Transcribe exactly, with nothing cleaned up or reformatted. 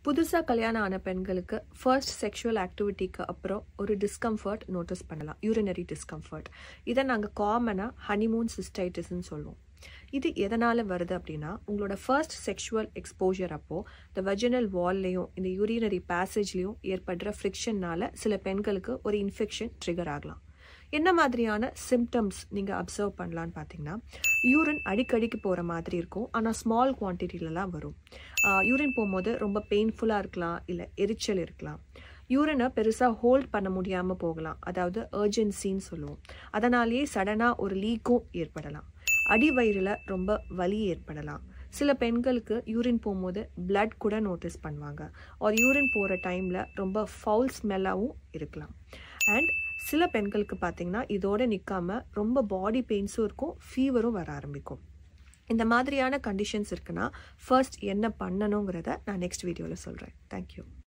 புதுசா கல்யாணம் ஆன பெண்களுக்கு ஃபர்ஸ்ட் செக்ஷுவல் ஆக்டிவிட்டிக்கு அப்புறம் ஒரு டிஸ்கம்ஃபர்ட் நோட்டீஸ் பண்ணலாம். Urinary discomfort. இதை நாங்கள் காமனாக ஹனிமூன் சிஸ்டைட்டிஸ்ன்னு சொல்லுவோம். இது எதனால் வருது அப்படின்னா, உங்களோட ஃபர்ஸ்ட் செக்ஷுவல் எக்ஸ்போஜர் அப்போது இந்த வெஜினல் வால்லையும் இந்த யூரினரி பேசேஜ்லேயும் ஏற்படுற ஃப்ரிக்ஷனால் சில பெண்களுக்கு ஒரு இன்ஃபெக்ஷன் ட்ரிகர் ஆகலாம். என்ன மாதிரியான சிம்டம்ஸ் நீங்கள் அப்சர்வ் பண்ணலான்னு பார்த்தீங்கன்னா, யூரின் அடிக்கடிக்கு போகிற மாதிரி இருக்கும், ஆனால் ஸ்மால் குவான்டிட்டிலலாம் வரும். யூரின் போகும்போது ரொம்ப பெயின்ஃபுல்லாக இருக்கலாம், இல்லை எரிச்சல் இருக்கலாம். யூரினை பெருசாக ஹோல்ட் பண்ண முடியாமல் போகலாம், அதாவது அர்ஜென்சின்னு சொல்லுவோம். அதனாலேயே சடனாக ஒரு லீக்கும் ஏற்படலாம். அடிவயிறில் ரொம்ப வலி ஏற்படலாம். சில பெண்களுக்கு யூரின் போகும்போது பிளட் கூட நோட்டீஸ் பண்ணுவாங்க. ஒரு யூரின் போகிற டைமில் ரொம்ப ஃபவுல் ஸ்மெல்லாகவும் இருக்கலாம். அண்ட் சில பெண்களுக்கு பார்த்தீங்கன்னா இதோடு நிற்காம ரொம்ப பாடி பெயின்ஸும் இருக்கும், ஃபீவரும் வர ஆரம்பிக்கும். இந்த மாதிரியான கண்டிஷன்ஸ் இருக்குன்னா ஃபர்ஸ்ட் என்ன பண்ணணுங்கிறத நான் நெக்ஸ்ட் வீடியோவில் சொல்கிறேன். தேங்க்யூ.